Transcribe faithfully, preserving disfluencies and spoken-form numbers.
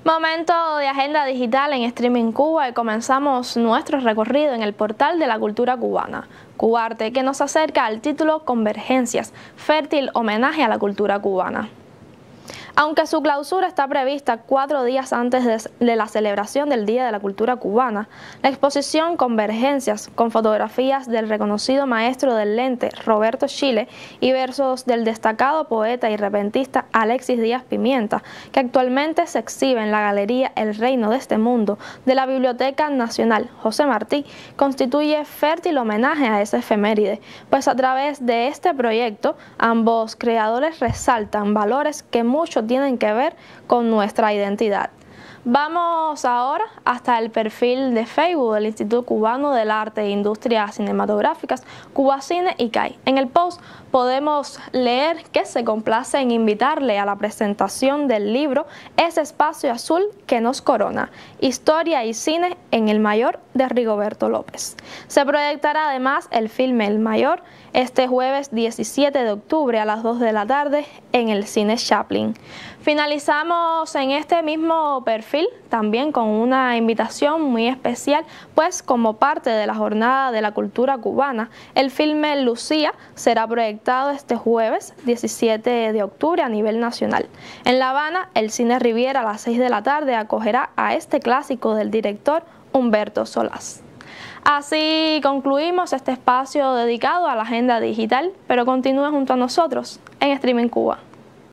Momento de agenda digital en Streaming Cuba y comenzamos nuestro recorrido en el portal de la cultura cubana, Cubarte, que nos acerca al título Convergencias, fértil homenaje a la cultura cubana. Aunque su clausura está prevista cuatro días antes de, de la celebración del Día de la Cultura Cubana, la exposición Convergencias, con fotografías del reconocido maestro del lente Roberto Chile y versos del destacado poeta y repentista Alexis Díaz Pimienta, que actualmente se exhibe en la Galería El Reino de este Mundo de la Biblioteca Nacional José Martí, constituye fértil homenaje a esa efeméride, pues a través de este proyecto ambos creadores resaltan valores que muchos tienen que ver con nuestra identidad. Vamos ahora hasta el perfil de Facebook del Instituto Cubano del Arte e Industrias Cinematográficas, Cubacine I C A I. En el post podemos leer que se complace en invitarle a la presentación del libro Ese espacio azul que nos corona, historia y cine en El Mayor de Rigoberto López. Se proyectará además el filme El Mayor este jueves diecisiete de octubre a las dos de la tarde en el Cine Chaplin. Finalizamos en este mismo perfil también con una invitación muy especial, pues como parte de la Jornada de la Cultura Cubana, el filme Lucía será proyectado este jueves diecisiete de octubre a nivel nacional. En La Habana, el Cine Riviera a las seis de la tarde acogerá a este clásico del director Humberto Solás. Así concluimos este espacio dedicado a la agenda digital, pero continúe junto a nosotros en Streaming Cuba.